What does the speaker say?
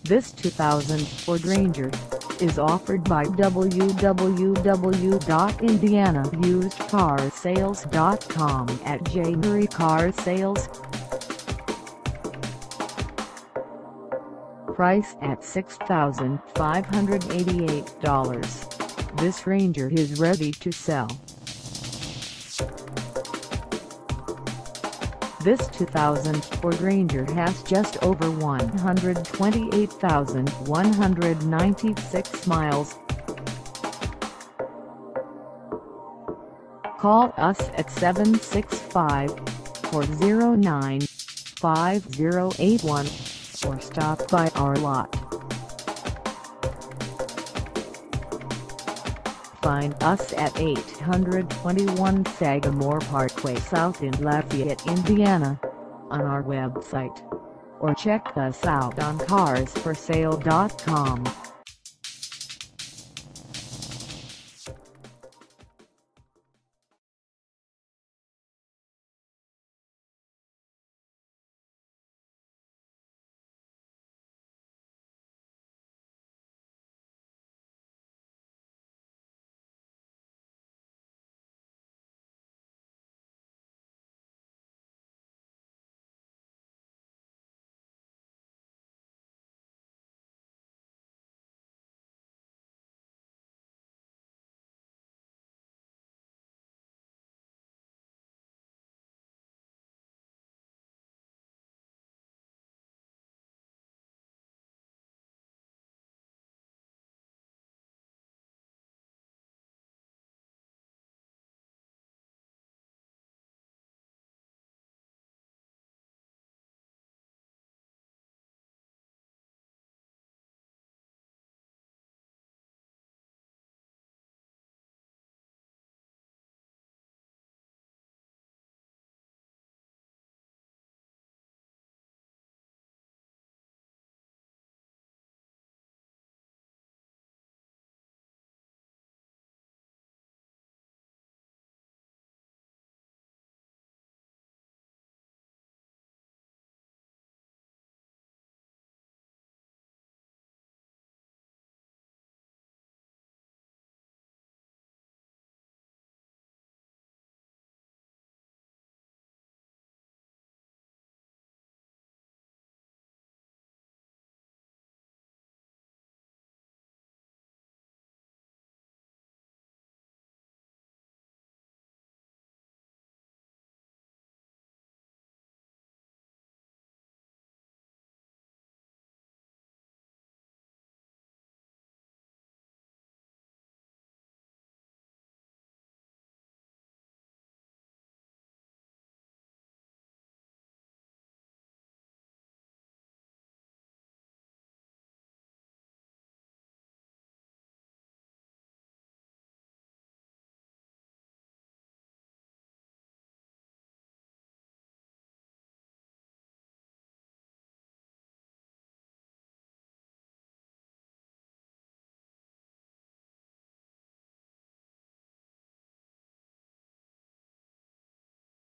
This 2000 Ford Ranger is offered by www.indianausedcarsales.com at January Car Sales. Price at $6,588. This Ranger is ready to sell. This 2000 Ford Ranger has just over 128,196 miles. Call us at 765-409-5081 or stop by our lot. Find us at 821 Sagamore Parkway South in Lafayette, Indiana, on our website, or check us out on carsforsale.com.